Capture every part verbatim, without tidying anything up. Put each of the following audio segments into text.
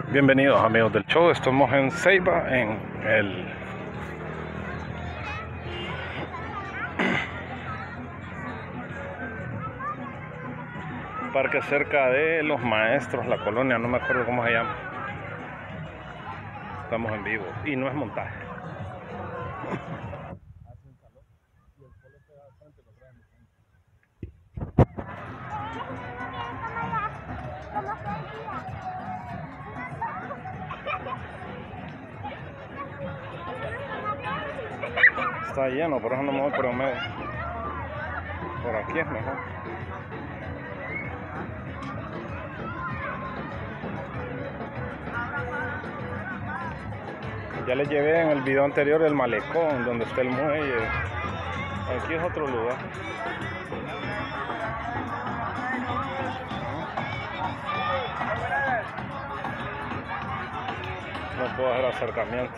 Bienvenidos amigos del show, estamos en Ceiba, en el parque cerca de Los Maestros, la colonia, no me acuerdo cómo se llama. Estamos en vivo y no es montaje. Está lleno, por eso no me voy por el medio. Por aquí es mejor. Ya les llevé en el video anterior el malecón, donde está el muelle. Aquí es otro lugar. No puedo hacer acercamiento.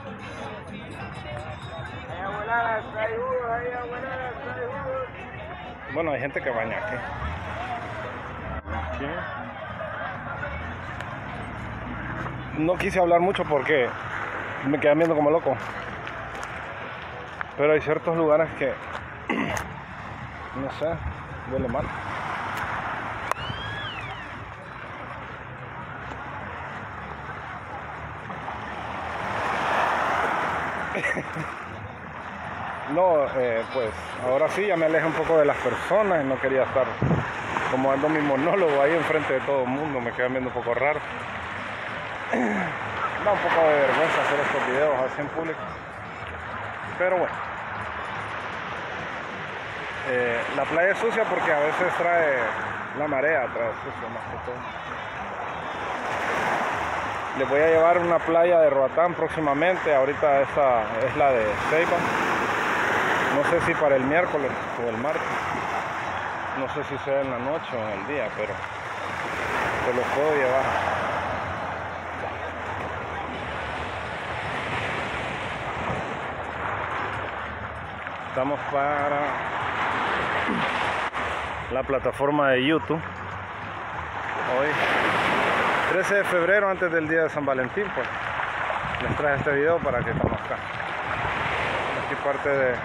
Bueno, hay gente que baña aquí. Aquí. No quise hablar mucho porque me quedan viendo como loco. Pero hay ciertos lugares que, no sé, huele mal. No, eh, pues ahora sí ya me alejé un poco de las personas y no quería estar como dando mi monólogo ahí enfrente de todo el mundo, me quedan viendo un poco raro. Da un poco de vergüenza hacer estos videos así en público, pero bueno. Eh, la playa es sucia porque a veces trae la marea, trae sucio más que todo. Les voy a llevar una playa de Roatán próximamente, ahorita esta es la de Ceiba. No sé si para el miércoles o el martes, no sé si sea en la noche o en el día, pero se los puedo llevar. Estamos para la plataforma de YouTube. Hoy, trece de febrero, antes del día de San Valentín, pues les traje este video para que conozcan. Aquí parte de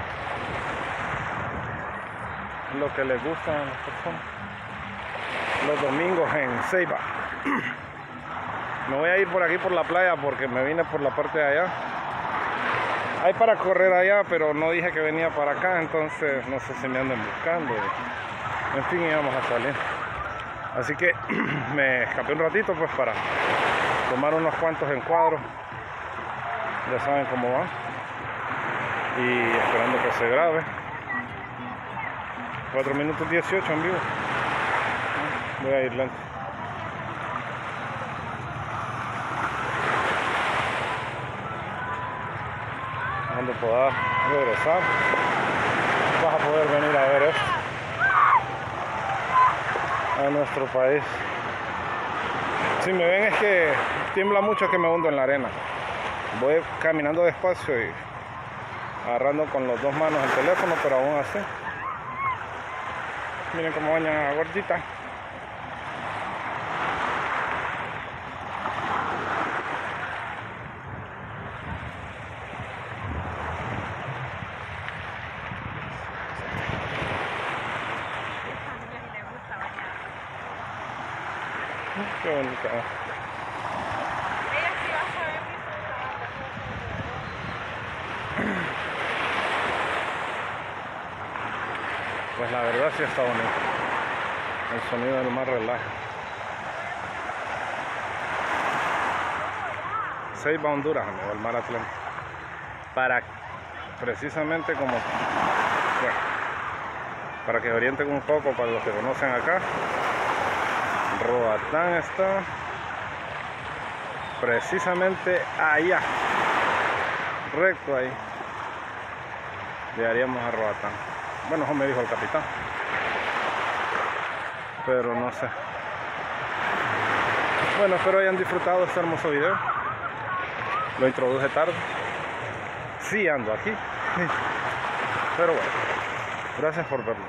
lo que les gusta a las personas los domingos en Ceiba. Me voy a ir por aquí por la playa porque me vine por la parte de allá. Hay para correr allá, pero no dije que venía para acá, entonces no sé si me anden buscando. En fin, íbamos a salir. Así que me escapé un ratito pues para tomar unos cuantos encuadros. Ya saben cómo va. Y esperando que se grabe. cuatro minutos dieciocho en vivo. Voy a ir lento. Cuando puedas regresar, vas a poder venir a ver esto a nuestro país. Si me ven es que tiembla mucho, que me hundo en la arena. Voy caminando despacio y agarrando con las dos manos el teléfono, pero aún así. Miren cómo bañan a la gordita. Qué bonita. Pues la verdad sí está bonito. El sonido del mar relaja. Ceiba, Honduras, amigo, el mar Atlántico. Para precisamente como, bueno, para que orienten un poco para los que conocen acá. Roatán está precisamente allá, recto ahí. Llegaríamos a Roatán. Bueno, eso me dijo el capitán, pero no sé. Bueno, espero hayan disfrutado este hermoso video. Lo introduje tarde. Sí ando aquí, pero bueno, gracias por verlo.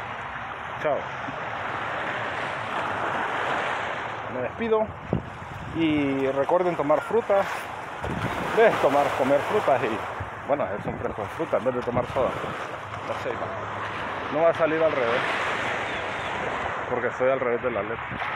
Chao. Me despido. Y recuerden tomar frutas, de tomar, comer frutas y, bueno, hacerse un fresco de fruta en vez de tomar soda. La Ceiba. No va a salir al revés, porque estoy al revés de la letra.